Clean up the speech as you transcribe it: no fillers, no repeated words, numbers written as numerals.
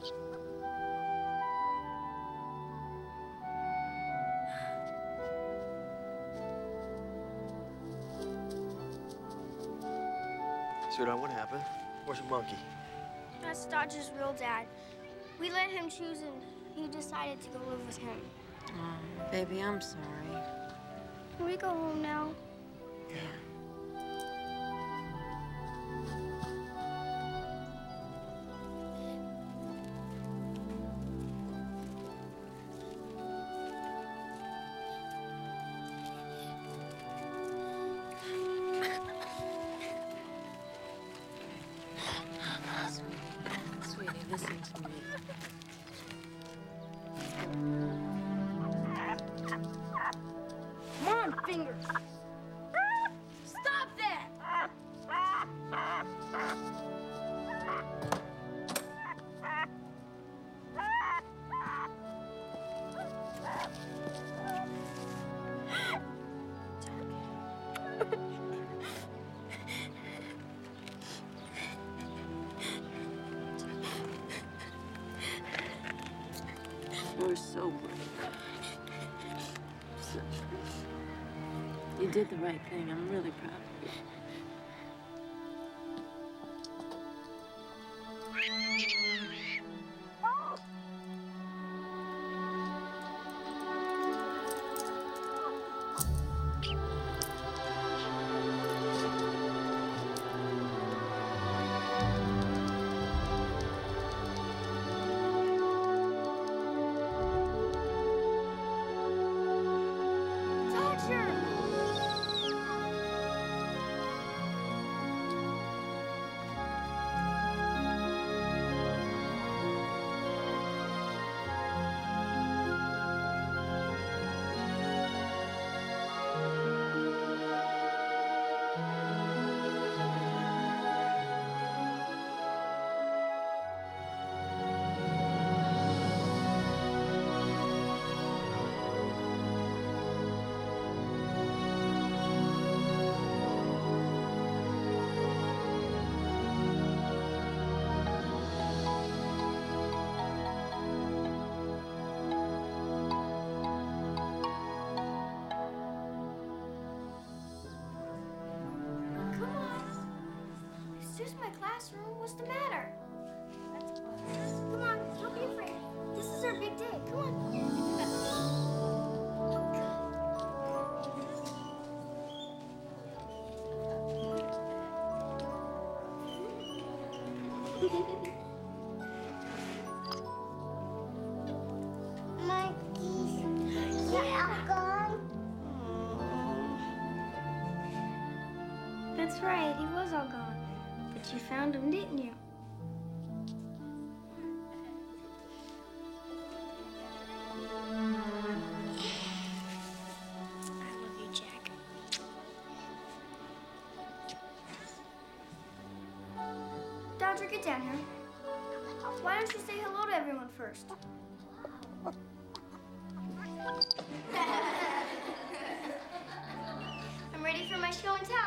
Sweetheart, what happened? Where's the monkey? That's Dodger's real dad. We let him choose, and he decided to go live with him. Oh, baby, I'm sorry. Can we go home now? Yeah. Sweetie, listen to me. Come on, Fingers. Stop that! You're so brave. You did the right thing. I'm really proud of you. Classroom, what's the matter? Come on, don't be afraid. This is our big day. Come on. Monkeys, yeah, gone. That's right, he was all gone. But you found him, didn't you? I love you, Jack. Dodger, get down here. Why don't you say hello to everyone first? I'm ready for my show and tell.